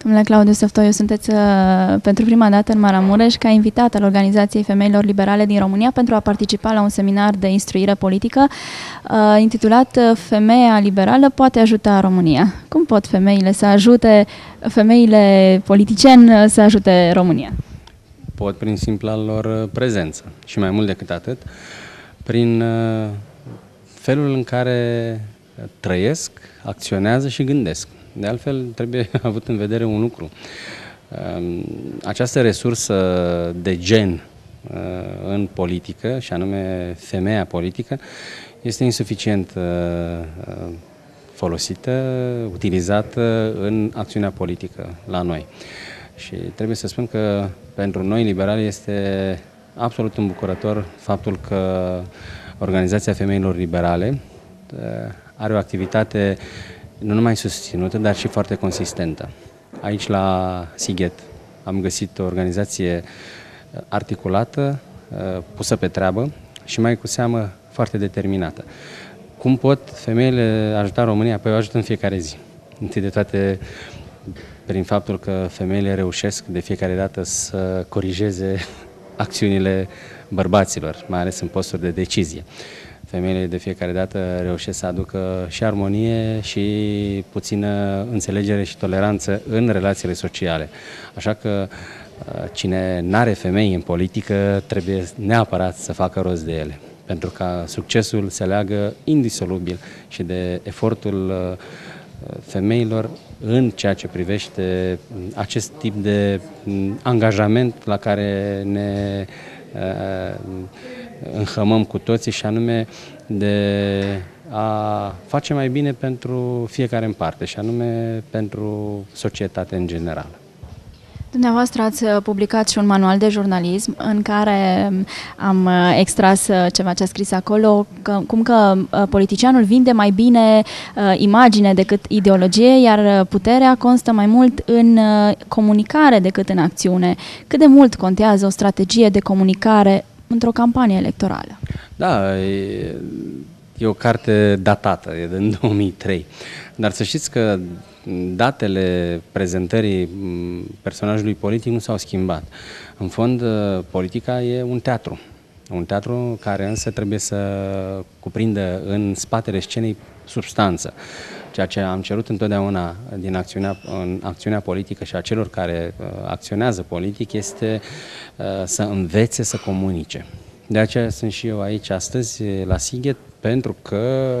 Domnule Claudiu Săftoiu, sunteți pentru prima dată în Maramureș ca invitat al Organizației Femeilor Liberale din România pentru a participa la un seminar de instruire politică intitulat Femeia liberală poate ajuta România. Cum pot femeile politicieni să ajute România? Pot prin simpla lor prezență și mai mult decât atât, prin felul în care trăiesc, acționează și gândesc. De altfel, trebuie avut în vedere un lucru. Această resursă de gen în politică, și anume femeia politică, este insuficient folosită, utilizată în acțiunea politică la noi. Și trebuie să spun că pentru noi liberali este absolut îmbucurător faptul că Organizația Femeilor Liberale are o activitate nu numai susținută, dar și foarte consistentă. Aici la Sighet am găsit o organizație articulată, pusă pe treabă și mai cu seamă foarte determinată. Cum pot femeile ajuta România? Păi o ajută în fiecare zi. Întâi de toate prin faptul că femeile reușesc de fiecare dată să corijeze acțiunile bărbaților, mai ales în posturi de decizie. Femeile de fiecare dată reușesc să aducă și armonie și puțină înțelegere și toleranță în relațiile sociale. Așa că cine n-are femei în politică trebuie neapărat să facă rost de ele, pentru ca succesul se leagă indisolubil și de efortul femeilor în ceea ce privește acest tip de angajament la care ne înhămăm cu toții, și anume de a face mai bine pentru fiecare în parte, și anume pentru societate în general. Dumneavoastră ați publicat și un manual de jurnalism în care am extras ceva ce a scris acolo, cum că politicianul vinde mai bine imagine decât ideologie, iar puterea constă mai mult în comunicare decât în acțiune. Cât de mult contează o strategie de comunicare într-o campanie electorală? Da, e o carte datată, e din 2003, dar să știți că datele prezentării personajului politic nu s-au schimbat. În fond, politica e un teatru care însă trebuie să cuprindă în spatele scenei substanță. Ceea ce am cerut întotdeauna în acțiunea politică și a celor care acționează politic este să învețe să comunice. De aceea sunt și eu aici astăzi la Sighet, pentru că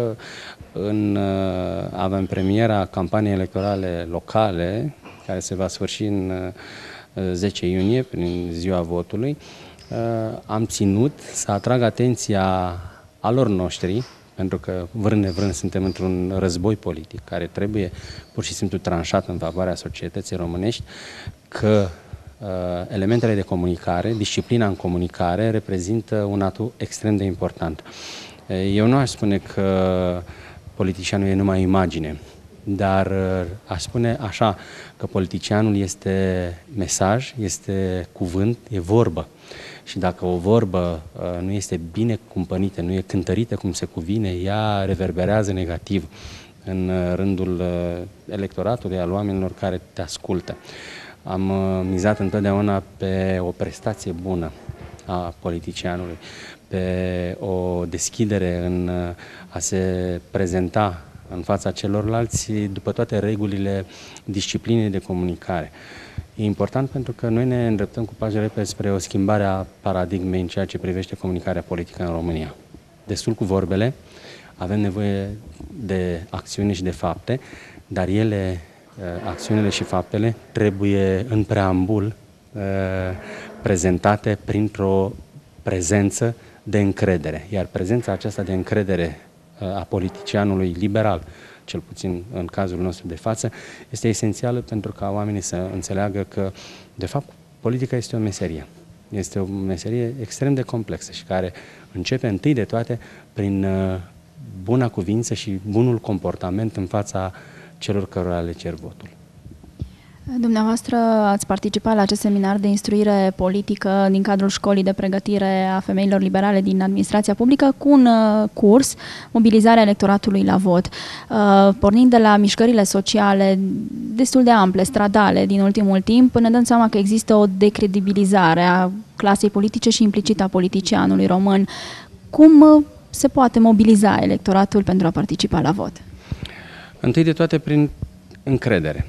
avem premiera campaniei electorale locale, care se va sfârși în 10 iunie, prin ziua votului. Am ținut să atrag atenția alor noștri, pentru că vrând nevrând suntem într-un război politic care trebuie pur și simplu tranșat în favoarea societății românești, că elementele de comunicare, disciplina în comunicare, reprezintă un atu extrem de important. Eu nu aș spune că politicianul e numai imagine, dar aș spune așa, că politicianul este mesaj, este cuvânt, e vorbă. Și dacă o vorbă nu este bine cumpănită, nu e cântărită cum se cuvine, ea reverberează negativ în rândul electoratului, al oamenilor care te ascultă. Am mizat întotdeauna pe o prestație bună a politicianului, pe o deschidere în a se prezenta în fața celorlalți după toate regulile disciplinei de comunicare. E important pentru că noi ne îndreptăm cu pași repede spre o schimbare a paradigmei în ceea ce privește comunicarea politică în România. Destul cu vorbele, avem nevoie de acțiuni și de fapte, dar acțiunile și faptele trebuie în preambul prezentate printr-o prezență de încredere. Iar prezența aceasta de încredere a politicianului liberal, cel puțin în cazul nostru de față, este esențială pentru ca oamenii să înțeleagă că, de fapt, politica este o meserie. Este o meserie extrem de complexă și care începe întâi de toate prin buna cuvință și bunul comportament în fața celor cărora le cer votul. Dumneavoastră ați participat la acest seminar de instruire politică din cadrul școlii de pregătire a femeilor liberale din administrația publică cu un curs, mobilizarea electoratului la vot. Pornind de la mișcările sociale destul de ample, stradale din ultimul timp, ne dăm seama că există o decredibilizare a clasei politice și implicit a politicianului român. Cum se poate mobiliza electoratul pentru a participa la vot? Întâi de toate prin încredere.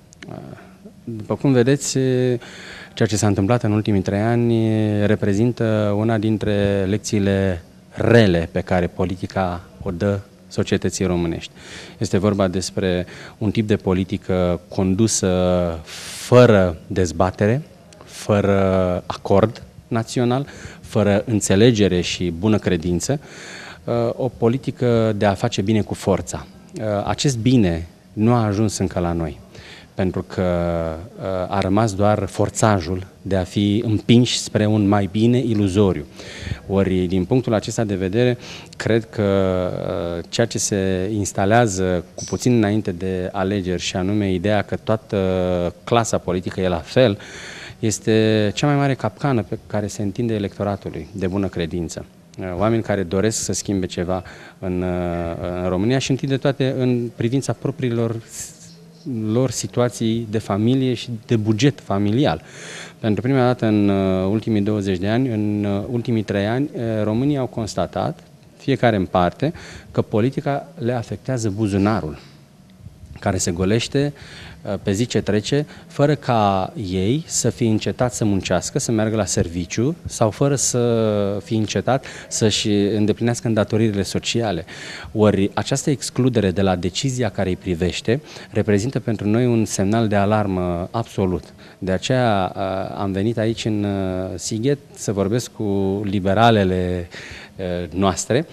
După cum vedeți, ceea ce s-a întâmplat în ultimii 3 ani reprezintă una dintre lecțiile rele pe care politica o dă societății românești. Este vorba despre un tip de politică condusă fără dezbatere, fără acord național, fără înțelegere și bună credință, o politică de a face bine cu forța. Acest bine nu a ajuns încă la noi, pentru că a rămas doar forțajul de a fi împinși spre un mai bine iluzoriu. Ori, din punctul acesta de vedere, cred că ceea ce se instalează cu puțin înainte de alegeri, și anume ideea că toată clasa politică e la fel, este cea mai mare capcană pe care se întinde electoratului de bună credință. Oameni care doresc să schimbe ceva în România și întâi de toate în privința propriilor lor situații de familie și de buget familial. Pentru prima dată în ultimii 20 de ani, în ultimii 3 ani, românii au constatat, fiecare în parte, că politica le afectează buzunarul, care se golește pe zi ce trece, fără ca ei să fie încetat să muncească, să meargă la serviciu sau fără să fie încetat să-și îndeplinească îndatoririle sociale. Ori această excludere de la decizia care îi privește reprezintă pentru noi un semnal de alarmă absolut. De aceea am venit aici în Sighet să vorbesc cu liberalele noastre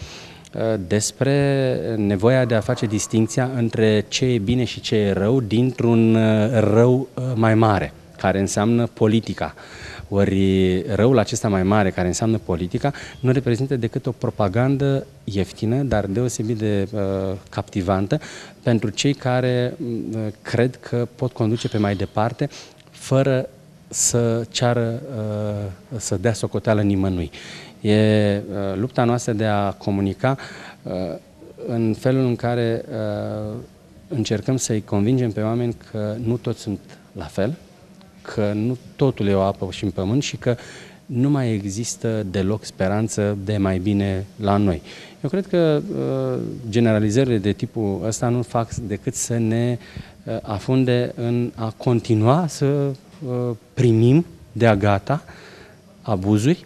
despre nevoia de a face distincția între ce e bine și ce e rău dintr-un rău mai mare, care înseamnă politica. Ori răul acesta mai mare, care înseamnă politica, nu reprezintă decât o propagandă ieftină, dar deosebit de captivantă pentru cei care cred că pot conduce pe mai departe fără să ceară, să dea socoteală nimănui. E lupta noastră de a comunica în felul în care încercăm să-i convingem pe oameni că nu toți sunt la fel, că nu totul e o apă și în pământ și că nu mai există deloc speranță de mai bine la noi. Eu cred că generalizările de tipul ăsta nu fac decât să ne afunde în a continua să primim de-a gata abuzuri,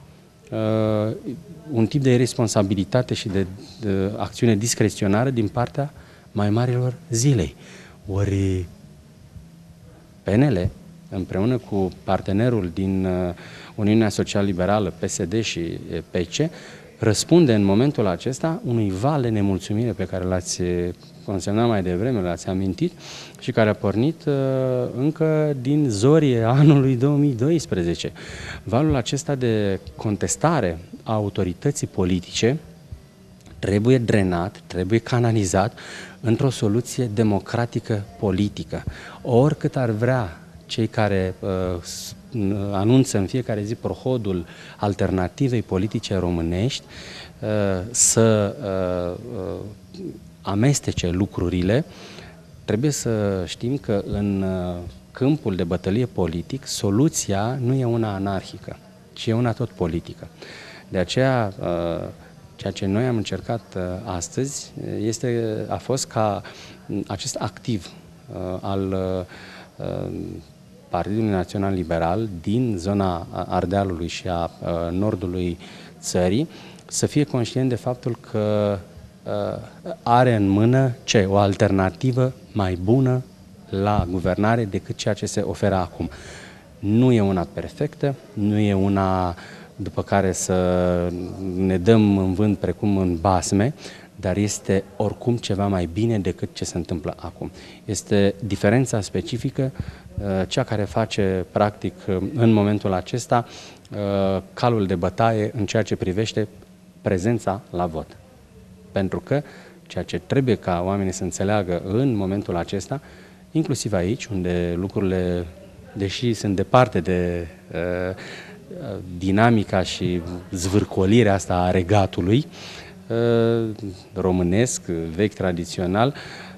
un tip de irresponsabilitate și de acțiune discreționară din partea mai marilor zilei. Ori PNL, împreună cu partenerul din Uniunea Social-Liberală, PSD și PC, răspunde în momentul acesta unui val de nemulțumire pe care l-ați consemnat mai devreme, l-ați amintit, și care a pornit încă din zorii anului 2012. Valul acesta de contestare a autorității politice trebuie drenat, trebuie canalizat într-o soluție democratică politică. Oricât ar vrea cei care anunță în fiecare zi prohodul alternativei politice românești să amestece lucrurile, trebuie să știm că în câmpul de bătălie politic soluția nu e una anarhică, ci e una tot politică. De aceea, ceea ce noi am încercat astăzi a fost ca acest activ al Partidului Național Liberal din zona Ardealului și a nordului țării să fie conștient de faptul că are în mână o alternativă mai bună la guvernare decât ceea ce se oferă acum. Nu e una perfectă, nu e una după care să ne dăm în vânt precum în basme, dar este oricum ceva mai bine decât ce se întâmplă acum. Este diferența specifică, cea care face, practic, în momentul acesta, calul de bătaie în ceea ce privește prezența la vot. Pentru că ceea ce trebuie ca oamenii să înțeleagă în momentul acesta inclusiv aici, unde lucrurile, deși sunt departe de dinamica și zvârcolirea asta a regatului românesc, vechi, tradițional,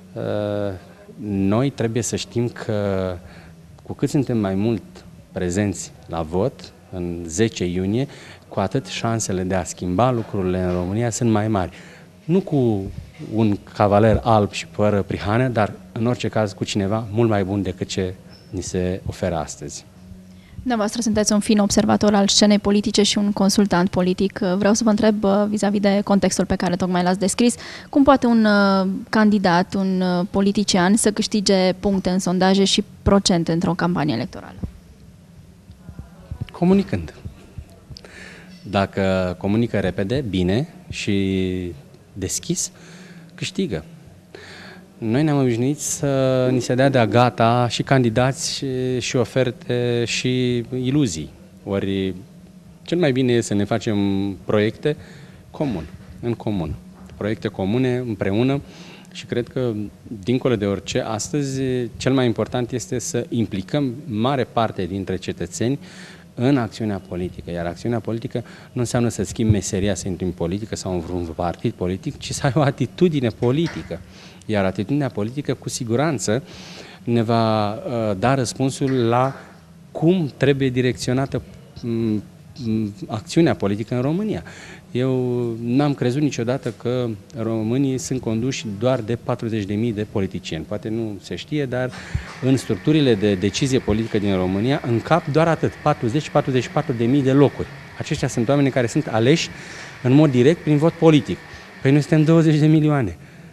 noi trebuie să știm că cu cât suntem mai mult prezenți la vot, în 10 iunie, cu atât șansele de a schimba lucrurile în România sunt mai mari. Nu cu un cavaler alb și fără prihană, dar în orice caz cu cineva mult mai bun decât ce ni se oferă astăzi. Dumneavoastră sunteți un fin observator al scenei politice și un consultant politic. Vreau să vă întreb vis-a-vis de contextul pe care tocmai l-ați descris, cum poate un candidat, un politician să câștige puncte în sondaje și procente într-o campanie electorală? Comunicând. Dacă comunică repede, bine și deschis, câștigă. Noi ne-am obișnuit să ni se dea de-a gata și candidați și oferte și iluzii. Ori cel mai bine e să ne facem proiecte în comun. Proiecte comune, împreună, și cred că, dincolo de orice, astăzi cel mai important este să implicăm mare parte dintre cetățeni în acțiunea politică. Iar acțiunea politică nu înseamnă să schimbi meseria, să intri în politică sau în vreun partid politic, ci să ai o atitudine politică. Iar atitudinea politică, cu siguranță, ne va da răspunsul la cum trebuie direcționată acțiunea politică în România. Eu n-am crezut niciodată că românii sunt conduși doar de 40.000 de politicieni. Poate nu se știe, dar în structurile de decizie politică din România încap doar atât, 40-44.000 de locuri. Aceștia sunt oameni care sunt aleși în mod direct prin vot politic. Păi noi suntem 20 de milioane.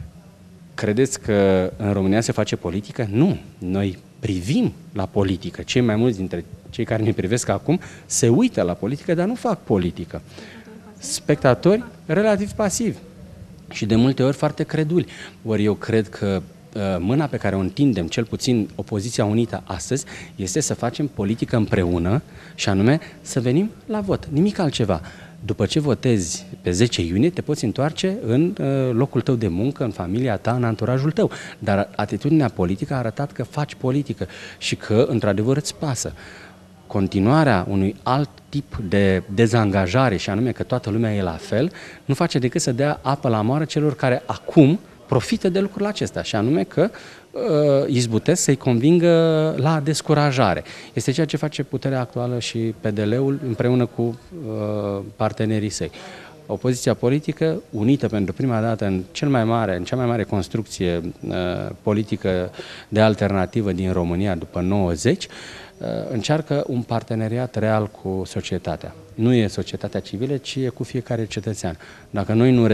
Credeți că în România se face politică? Nu. Noi privim la politică. Cei mai mulți dintre cei care ne privesc acum se uită la politică, dar nu fac politică. Spectatori relativ pasivi și de multe ori foarte creduli. Ori eu cred că mâna pe care o întindem, cel puțin opoziția unită astăzi, este să facem politică împreună și anume să venim la vot. Nimic altceva. După ce votezi pe 10 iunie, te poți întoarce în locul tău de muncă, în familia ta, în anturajul tău. Dar atitudinea politică a arătat că faci politică și că, într-adevăr, îți pasă. Continuarea unui alt tip de dezangajare, și anume că toată lumea e la fel, nu face decât să dea apă la moară celor care acum profită de lucrul acesta, și anume că izbutesc să-i convingă la descurajare. Este ceea ce face puterea actuală și PDL-ul împreună cu partenerii săi. Opoziția politică, unită pentru prima dată în cea mai mare construcție politică de alternativă din România după 90, încearcă un parteneriat real cu societatea. Nu e societatea civilă, ci e cu fiecare cetățean. Dacă noi nu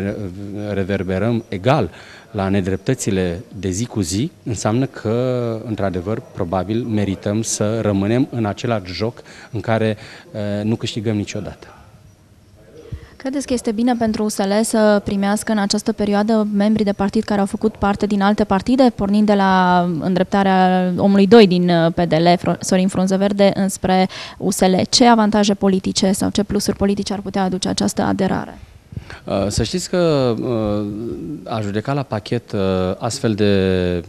reverberăm egal la nedreptățile de zi cu zi, înseamnă că, într-adevăr, probabil merităm să rămânem în același joc în care nu câștigăm niciodată. Credeți că este bine pentru USL să primească în această perioadă membrii de partid care au făcut parte din alte partide, pornind de la îndreptarea omului 2 din PDL, Sorin Frunzăverde, înspre USL? Ce avantaje politice sau ce plusuri politice ar putea aduce această aderare? Să știți că a judeca la pachet astfel de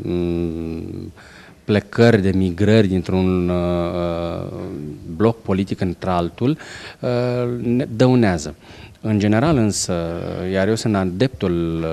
plecări, de migrări dintr-un bloc politic într-altul ne dăunează. În general însă, iar eu sunt adeptul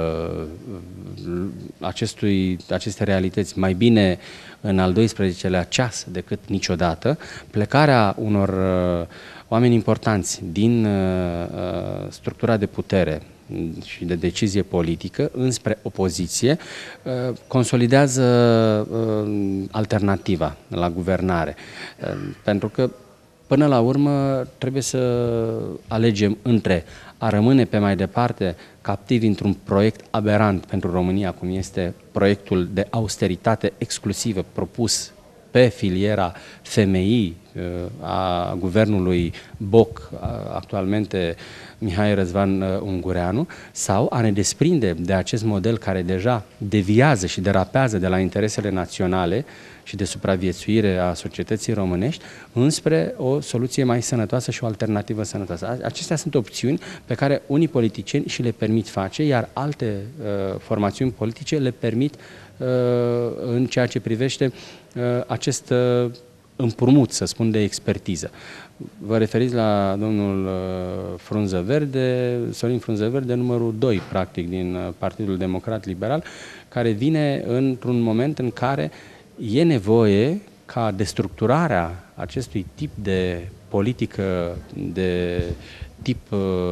acestei realități, mai bine în al 12-lea ceas decât niciodată, plecarea unor oameni importanți din structura de putere și de decizie politică înspre opoziție consolidează alternativa la guvernare. Pentru că până la urmă trebuie să alegem între a rămâne pe mai departe captivi într-un proiect aberant pentru România, cum este proiectul de austeritate exclusivă propus pe filiera FMI a guvernului Boc, actualmente Mihai Răzvan Ungureanu, sau a ne desprinde de acest model care deja deviază și derapează de la interesele naționale și de supraviețuire a societății românești înspre o soluție mai sănătoasă și o alternativă sănătoasă. Acestea sunt opțiuni pe care unii politicieni și le permit face, iar alte formațiuni politice le permit în ceea ce privește acest împrumut, să spun, de expertiză. Vă referiți la domnul Frunză Verde, Sorin Frunză Verde, numărul 2, practic, din Partidul Democrat Liberal, care vine într-un moment în care e nevoie ca destructurarea acestui tip de politică de tip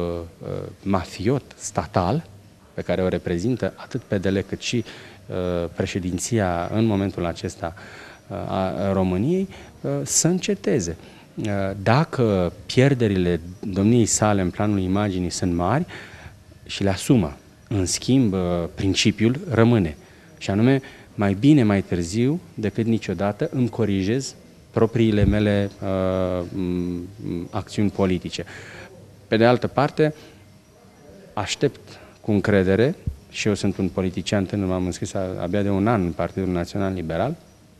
mafiot, statal, pe care o reprezintă atât PDL cât și președinția în momentul acesta a României, să înceteze. Dacă pierderile domniei sale în planul imaginii sunt mari și le asumă, în schimb, principiul rămâne. Și anume, mai bine mai târziu decât niciodată îmi corijez propriile mele acțiuni politice. Pe de altă parte, aștept cu încredere, și eu sunt un politician tânăr, m-am înscris abia de un an în Partidul Național Liberal,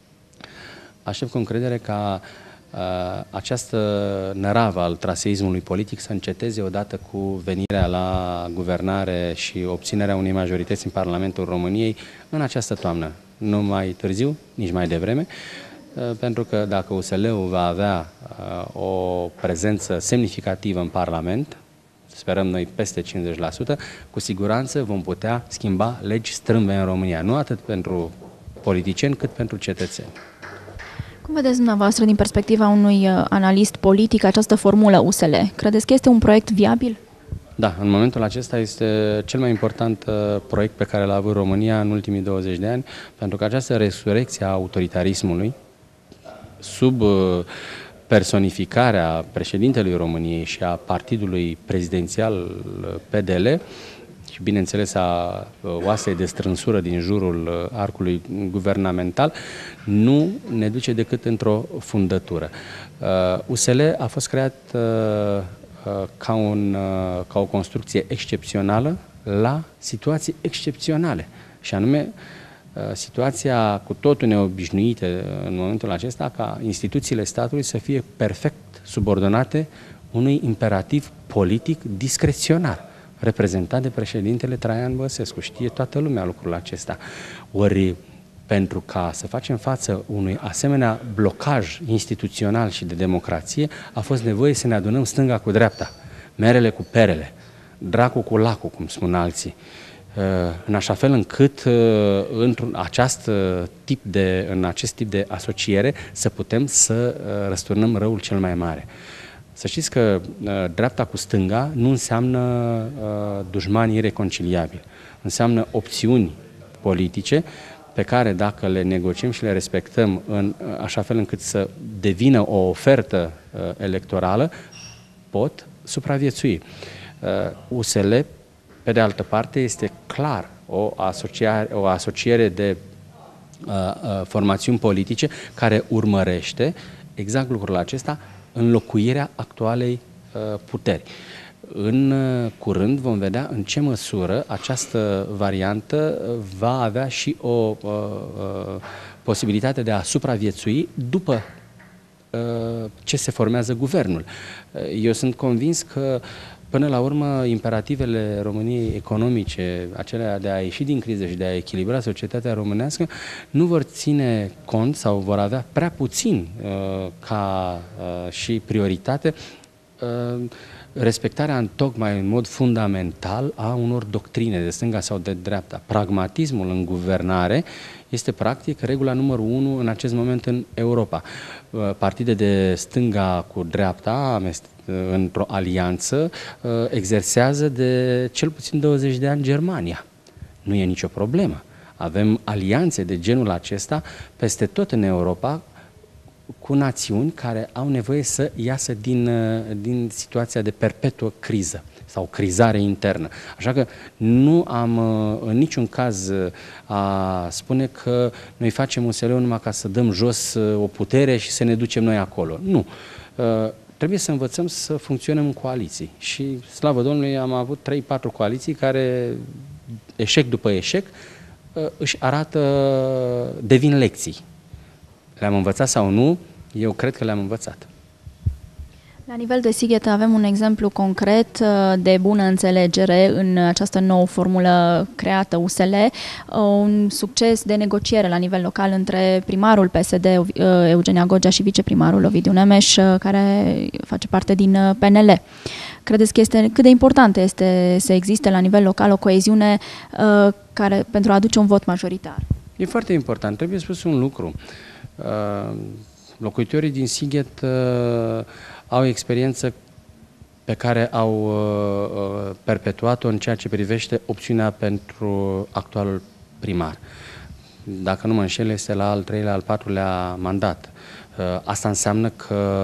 aștept cu încredere ca această năravă al traseismului politic să înceteze odată cu venirea la guvernare și obținerea unei majorități în Parlamentul României în această toamnă. Nu mai târziu, nici mai devreme, pentru că dacă USL-ul va avea o prezență semnificativă în Parlament, sperăm noi peste 50%, cu siguranță vom putea schimba legi strâmbe în România, nu atât pentru politicieni, cât pentru cetățeni. Cum vedeți dumneavoastră, din perspectiva unui analist politic, această formulă USL? Credeți că este un proiect viabil? Da, în momentul acesta este cel mai important proiect pe care l-a avut România în ultimii 20 de ani, pentru că această resurecție a autoritarismului, sub personificarea președintelui României și a partidului prezidențial PDL, și bineînțeles a oasei de strânsură din jurul arcului guvernamental, nu ne duce decât într-o fundătură. USL a fost creat ca o construcție excepțională la situații excepționale, și anume situația cu totul neobișnuită în momentul acesta ca instituțiile statului să fie perfect subordonate unui imperativ politic discreționar, reprezentat de președintele Traian Băsescu. Știe toată lumea lucrul acesta. Ori, pentru ca să facem față unui asemenea blocaj instituțional și de democrație, a fost nevoie să ne adunăm stânga cu dreapta, merele cu perele, dracul cu lacul, cum spun alții, în așa fel încât în acest tip de asociere să putem să răsturnăm răul cel mai mare. Să știți că dreapta cu stânga nu înseamnă dușmani ireconciliabili, înseamnă opțiuni politice pe care, dacă le negociem și le respectăm în așa fel încât să devină o ofertă electorală, pot supraviețui. USL, pe de altă parte, este clar o asociere de formațiuni politice care urmărește exact lucrul acesta, înlocuirea actualei puteri. În curând vom vedea în ce măsură această variantă va avea și o posibilitate de a supraviețui după ce se formează guvernul. Eu sunt convins că până la urmă, imperativele României economice, acelea de a ieși din criză și de a echilibra societatea românească, nu vor ține cont sau vor avea prea puțin ca și prioritate respectarea întocmai în mod fundamental a unor doctrine de stânga sau de dreapta. Pragmatismul în guvernare este practic regula numărul 1 în acest moment în Europa. Partide de stânga cu dreapta într-o alianță exersează de cel puțin 20 de ani Germania. Nu e nicio problemă. Avem alianțe de genul acesta peste tot în Europa cu națiuni care au nevoie să iasă din situația de perpetuă criză sau crizare internă. Așa că nu am în niciun caz a spune că noi facem USL-ul numai ca să dăm jos o putere și să ne ducem noi acolo. Nu. Trebuie să învățăm să funcționăm în coaliții. Și, slavă Domnului, am avut 3-4 coaliții care, eșec după eșec, își arată, devin lecții. Le-am învățat sau nu? Eu cred că le-am învățat. La nivel de Sighet avem un exemplu concret de bună înțelegere în această nouă formulă creată USL, un succes de negociere la nivel local între primarul PSD Eugenia Gogea și viceprimarul Ovidiu Nemes, care face parte din PNL. Credeți că cât de important este să existe la nivel local o coeziune pentru a aduce un vot majoritar? E foarte important. Trebuie spus un lucru. Locuitorii din Sighet au experiență pe care au perpetuat-o în ceea ce privește opțiunea pentru actualul primar. Dacă nu mă înșel, este la al treilea, al patrulea mandat. Asta înseamnă că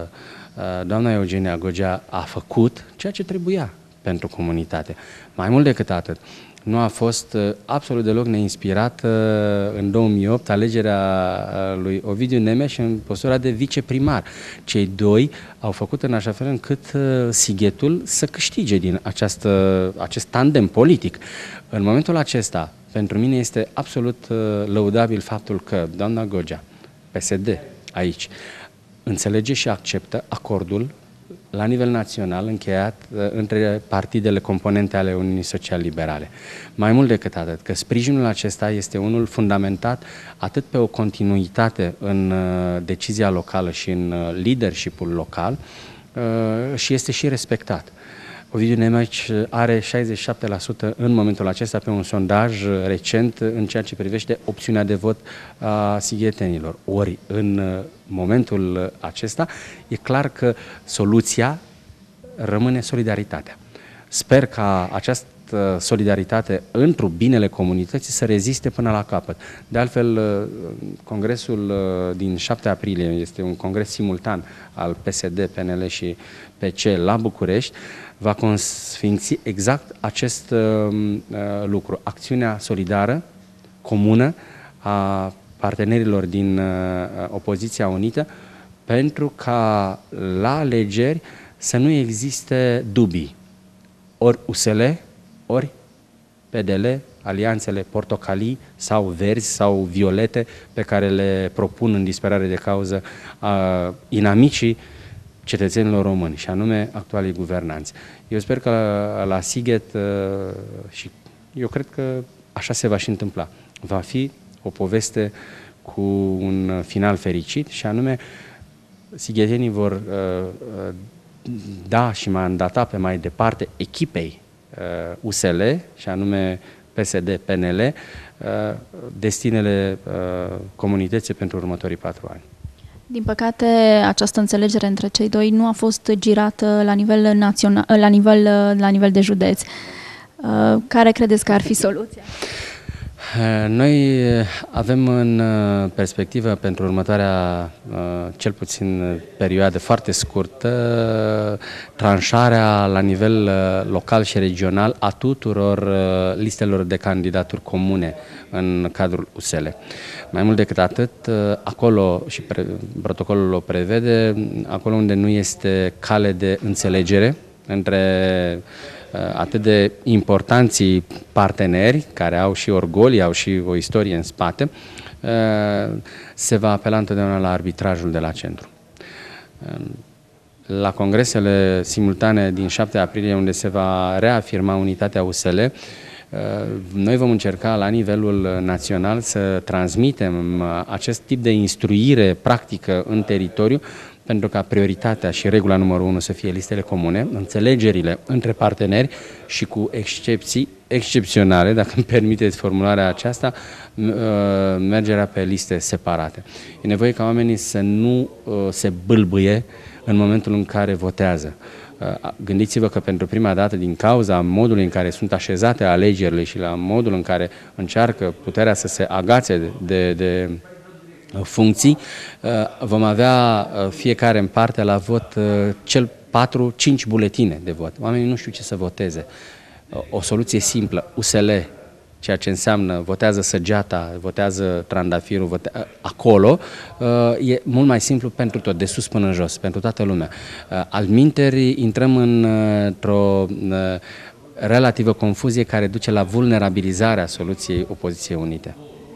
doamna Eugenia Gogea a făcut ceea ce trebuia pentru comunitate. Mai mult decât atât, nu a fost absolut deloc neinspirată în 2008 alegerea lui Ovidiu Nemes în postura de viceprimar. Cei doi au făcut în așa fel încât Sighetul să câștige din acest tandem politic. În momentul acesta, pentru mine este absolut lăudabil faptul că doamna Gogea, PSD, aici, înțelege și acceptă acordul la nivel național încheiat între partidele componente ale Uniunii Social-Liberale. Mai mult decât atât, că sprijinul acesta este unul fundamentat atât pe o continuitate în decizia locală și în leadership-ul local și este și respectat. Ovidiu Nemes are 67% în momentul acesta pe un sondaj recent în ceea ce privește opțiunea de vot a sighetenilor. Ori în momentul acesta e clar că soluția rămâne solidaritatea. Sper ca această solidaritate într-un binele comunității să reziste până la capăt. De altfel, congresul din 7 aprilie este un congres simultan al PSD, PNL și PC la București, va consfinți exact acest lucru, acțiunea solidară, comună a partenerilor din opoziția unită, pentru ca la alegeri să nu existe dubii, ori USL, ori PDL, alianțele portocalii sau verzi sau violete pe care le propun în disperare de cauză inamicii cetățenilor români, și anume actualii guvernanți. Eu sper că la Sighet, și eu cred că așa se va și întâmpla, va fi o poveste cu un final fericit, și anume sighetenii vor da și mandata pe mai departe echipei USL, și anume PSD-PNL, destinele comunității pentru următorii 4 ani. Din păcate, această înțelegere între cei doi nu a fost girată la nivel național, la nivel de județ. Care credeți că ar fi soluția? Noi avem în perspectivă pentru următoarea, cel puțin perioadă foarte scurtă, tranșarea la nivel local și regional a tuturor listelor de candidaturi comune în cadrul USL. Mai mult decât atât, acolo, și protocolul o prevede, acolo unde nu este cale de înțelegere între atât de importanții parteneri, care au și orgolii, au și o istorie în spate, se va apela întotdeauna la arbitrajul de la centru. La congresele simultane din 7 aprilie, unde se va reafirma unitatea USL, noi vom încerca la nivelul național să transmitem acest tip de instruire practică în teritoriu, pentru ca prioritatea și regula numărul 1 să fie listele comune, înțelegerile între parteneri și cu excepții excepționale, dacă îmi permiteți formularea aceasta, mergerea pe liste separate. E nevoie ca oamenii să nu se bâlbâie în momentul în care votează. Gândiți-vă că pentru prima dată, din cauza modului în care sunt așezate alegerile și la modul în care încearcă puterea să se agațe de funcții, vom avea fiecare în parte la vot cel 4-5 buletine de vot. Oamenii nu știu ce să voteze. O soluție simplă, USL, ceea ce înseamnă votează săgeata, votează trandafirul, acolo, e mult mai simplu pentru tot, de sus până în jos, pentru toată lumea. Altminteri, intrăm într-o relativă confuzie care duce la vulnerabilizarea soluției opoziției unite.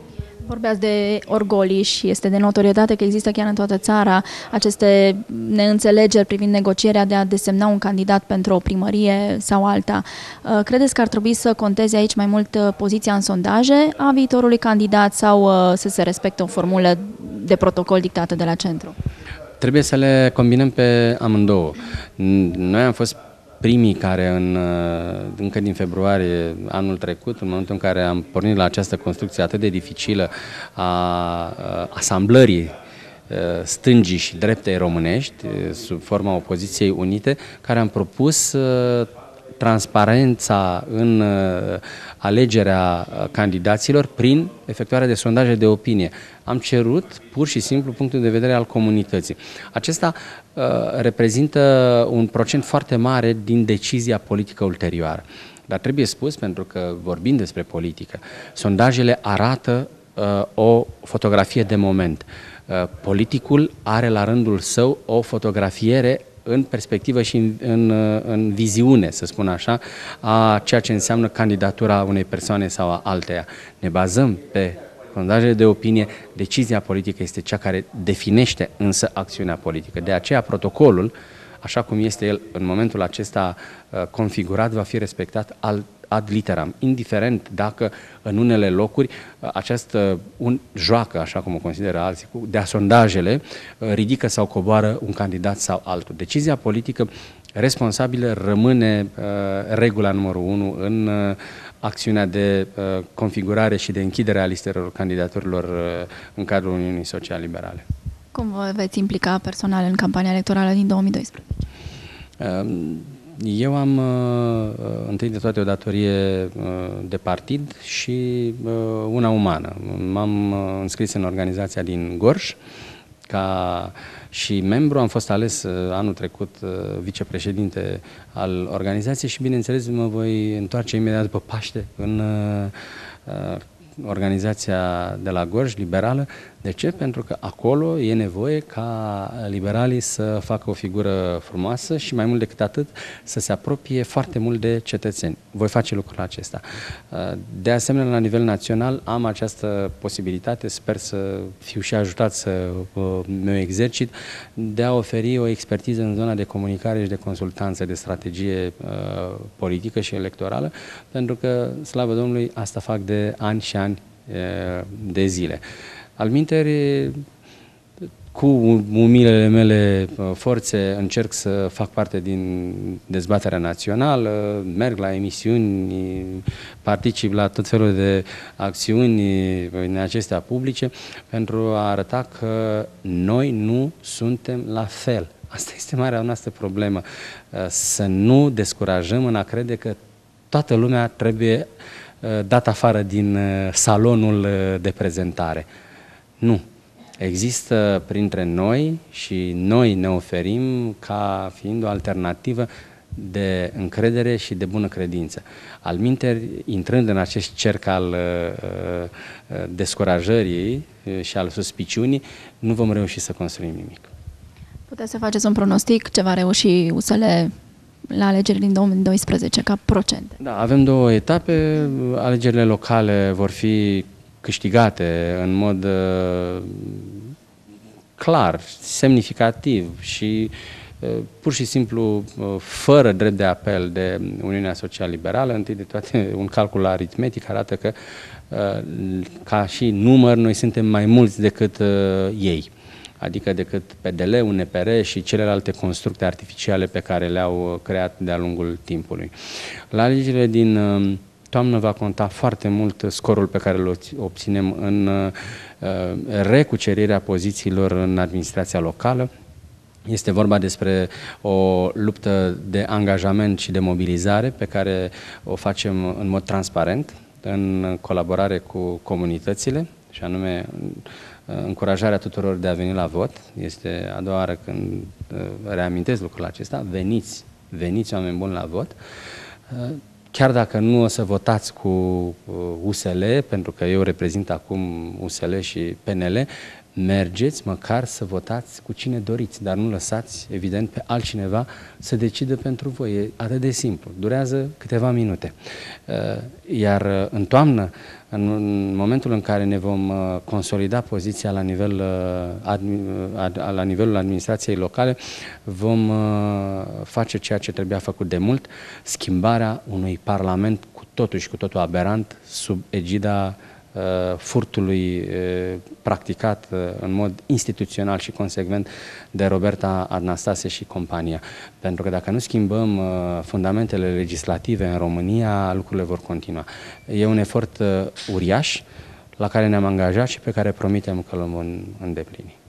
Vorbeați de orgolii și este de notorietate că există chiar în toată țara aceste neînțelegeri privind negocierea de a desemna un candidat pentru o primărie sau alta. Credeți că ar trebui să conteze aici mai mult poziția în sondaje a viitorului candidat sau să se respecte o formulă de protocol dictată de la centru? Trebuie să le combinăm pe amândouă. Noi am fost primii care încă din februarie anul trecut, în momentul în care am pornit la această construcție atât de dificilă a asamblării stângii și dreptei românești, sub forma opoziției unite, care am propus transparența în alegerea candidaților prin efectuarea de sondaje de opinie. Am cerut pur și simplu punctul de vedere al comunității. Acesta reprezintă un procent foarte mare din decizia politică ulterioară. Dar trebuie spus, pentru că vorbim despre politică, sondajele arată o fotografie de moment. Politicul are la rândul său o fotografiere în perspectivă și în viziune, să spun așa, a ceea ce înseamnă candidatura unei persoane sau a alteia. Ne bazăm pe sondajele de opinie, decizia politică este cea care definește însă acțiunea politică. De aceea protocolul, așa cum este el în momentul acesta configurat, va fi respectat ad literam, indiferent dacă în unele locuri această joacă, așa cum o consideră alții, de-a sondajele ridică sau coboară un candidat sau altul. Decizia politică responsabilă rămâne regula numărul 1 în acțiunea de configurare și de închidere a listelor candidaturilor în cadrul Uniunii Social-Liberale. Cum vă veți implica personal în campania electorală din 2012? Eu am întâi de toate o datorie de partid și una umană. M-am înscris în organizația din Gorj ca și membru, am fost ales anul trecut vicepreședinte al organizației și, bineînțeles, mă voi întoarce imediat după Paște în organizația de la Gorj, liberală. De ce? Pentru că acolo e nevoie ca liberalii să facă o figură frumoasă și, mai mult decât atât, să se apropie foarte mult de cetățeni. Voi face lucrul acesta. De asemenea, la nivel național am această posibilitate, sper să fiu și ajutat să mă exercit, de a oferi o expertiză în zona de comunicare și de consultanță, de strategie politică și electorală, pentru că, slavă Domnului, asta fac de ani și ani de zile. Alminteri, cu umilele mele forțe, încerc să fac parte din dezbaterea națională, merg la emisiuni, particip la tot felul de acțiuni în acestea publice, pentru a arăta că noi nu suntem la fel. Asta este marea noastră problemă, să nu descurajăm în a crede că toată lumea trebuie dat afară din salonul de prezentare. Nu. Există printre noi și noi ne oferim ca fiind o alternativă de încredere și de bună credință. Alminteri, intrând în acest cerc al descurajării și al suspiciunii, nu vom reuși să construim nimic. Puteți să faceți un pronostic ce va reuși USL la alegerile din 2012 ca procente? Da, avem două etape. Alegerile locale vor fi câștigate în mod clar, semnificativ și pur și simplu fără drept de apel de Uniunea Social-Liberală. Întâi de toate, un calcul aritmetic arată că ca și număr noi suntem mai mulți decât ei, adică decât PDL, UNPR și celelalte constructe artificiale pe care le-au creat de-a lungul timpului. La alegerile din toamnă va conta foarte mult scorul pe care îl obținem în recucerirea pozițiilor în administrația locală. Este vorba despre o luptă de angajament și de mobilizare pe care o facem în mod transparent, în colaborare cu comunitățile, și anume încurajarea tuturor de a veni la vot. Este a doua oară când reamintesc lucrul acesta. Veniți oameni buni la vot. Chiar dacă nu o să votați cu USL, pentru că eu reprezint acum USL și PNL, mergeți măcar să votați cu cine doriți, dar nu lăsați, evident, pe altcineva să decidă pentru voi. E atât de simplu. Durează câteva minute. Iar în toamnă, în momentul în care ne vom consolida poziția la nivelul administrației locale, vom face ceea ce trebuia făcut de mult, schimbarea unui parlament cu totul aberant sub egida furtului practicat în mod instituțional și consecvent de Roberta Anastase și compania. Pentru că dacă nu schimbăm fundamentele legislative în România, lucrurile vor continua. E un efort uriaș la care ne-am angajat și pe care promitem că îl vom îndeplini.